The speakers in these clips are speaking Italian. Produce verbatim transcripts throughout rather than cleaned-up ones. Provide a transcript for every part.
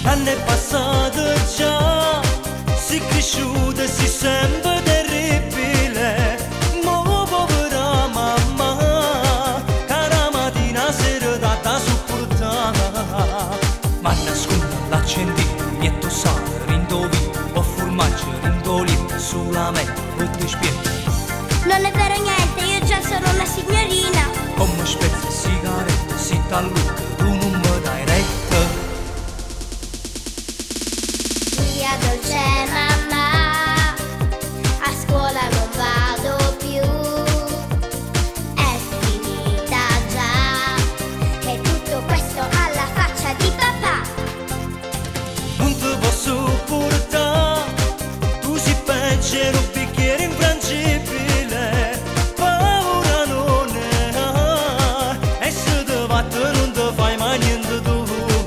L'anno è passato già, si è cresciuta, si sente terribile. Mo povera mamma, che la mattina sera da supportare. Ma nasconde l'accendino, niente sale, rindovino, o formaggio, rindolino, solamente per ti spiego. Non è vero niente, io già sono una signorina. Come spezza sigaretta, si t'alluca, tu non mi dai retta. Via dolce mamma, a scuola non vado più. È finita già, e tutto questo alla faccia di papà. Non ti posso portare, tu si pensi un bicchiere infrangibile. Paura non ne ha, e se ti vatte non ti fai mai niente tu.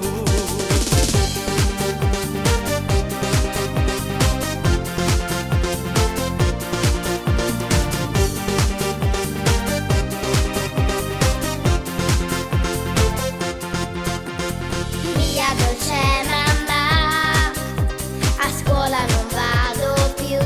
Via dolce mamma, a scuola non vado più.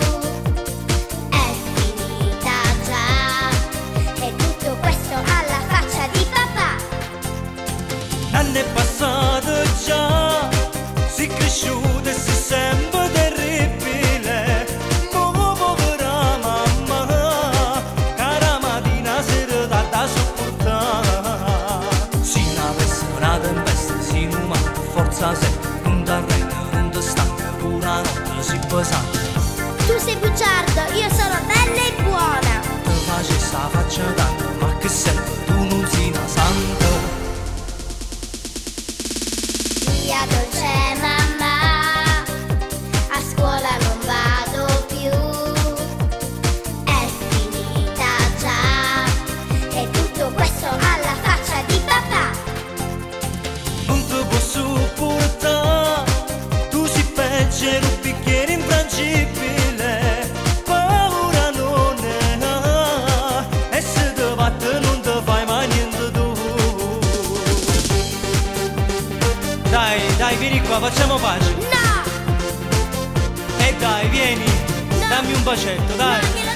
È finita già, e tutto questo alla faccia di papà. L'anno è passato già, si è cresciuta e si sente terribile. Mo povera mamma, che la mattina sera da supportare. Si n'avesse una tempesta, si non manca forza sempre, non ti arrendi, non ti stanca, pure la notte si pesante. Tu sei bugiardo, io sono bella e buona. Ti facessi la faccia tanto, ma che serve, tu non sei una santa. Via dolce mamma, a scuola non vado più. È finita già, e tutto questo alla faccia di papà. Non ti posso portare, tu si pensi un bicchiere infrangibile. Paura non ne ha, e se ti vatte non ti fai mai niente tu. Dai, dai, vieni qua, facciamo pace. No! E dai, vieni, No. dammi un bacetto, dai. No, glielo